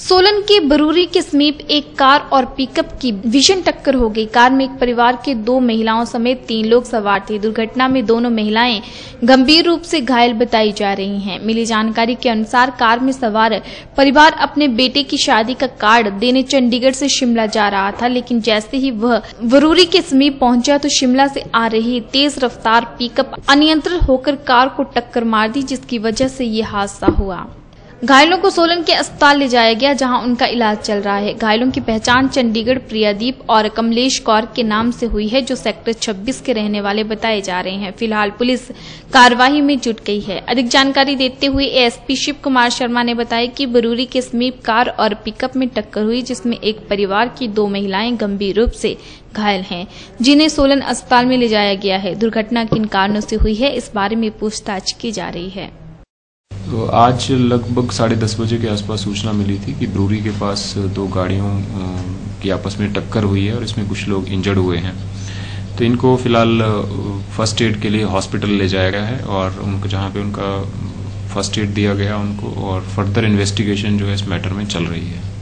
सोलन के बरूरी के समीप एक कार और पिकअप की भीषण टक्कर हो गई। कार में एक परिवार के 2 महिलाओं समेत 3 लोग सवार थे। दुर्घटना में दोनों महिलाएं गंभीर रूप से घायल बताई जा रही हैं। मिली जानकारी के अनुसार कार में सवार परिवार अपने बेटे की शादी का कार्ड देने चंडीगढ़ से शिमला जा रहा था, लेकिन जैसे ही वह बरूरी के समीप पहुंचा तो शिमला से आ रही तेज रफ्तार पिकअप अनियंत्रित होकर कार को टक्कर मार दी, जिसकी वजह से ये हादसा हुआ। घायलों को सोलन के अस्पताल ले जाया गया, जहां उनका इलाज चल रहा है। घायलों की पहचान चंडीगढ़ प्रियादीप और कमलेश कौर के नाम से हुई है, जो सेक्टर 26 के रहने वाले बताए जा रहे हैं। फिलहाल पुलिस कार्रवाई में जुट गई है। अधिक जानकारी देते हुए एएसपी शिव कुमार शर्मा ने बताया कि बरूरी के समीप कार और पिकअप में टक्कर हुई, जिसमें एक परिवार की 2 महिलाएं गंभीर रूप से घायल हैं, जिन्हें सोलन अस्पताल में ले जाया गया है। दुर्घटना किन कारणों से हुई है, इस बारे में पूछताछ की जा रही है। तो आज लगभग 10:30 बजे के आसपास सूचना मिली थी कि बरूरी के पास 2 गाड़ियों की आपस में टक्कर हुई है और इसमें कुछ लोग इंजर्ड हुए हैं। तो इनको फिलहाल फर्स्ट एड के लिए हॉस्पिटल ले जाया गया है और उनको जहां पे उनका फर्स्ट एड दिया गया उनको, और फर्दर इन्वेस्टिगेशन जो है इस मैटर में चल रही है।